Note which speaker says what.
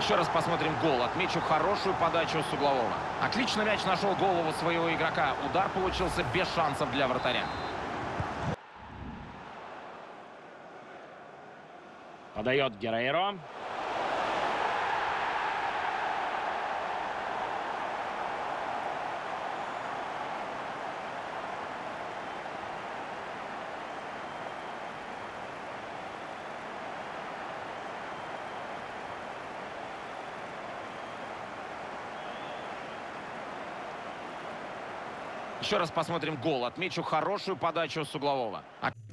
Speaker 1: Еще раз посмотрим гол. Отмечу хорошую подачу с углового. Отлично мяч нашел голову своего игрока. Удар получился без шансов для вратаря.
Speaker 2: Подает Герейро.
Speaker 1: Еще раз посмотрим гол. Отмечу хорошую подачу с углового.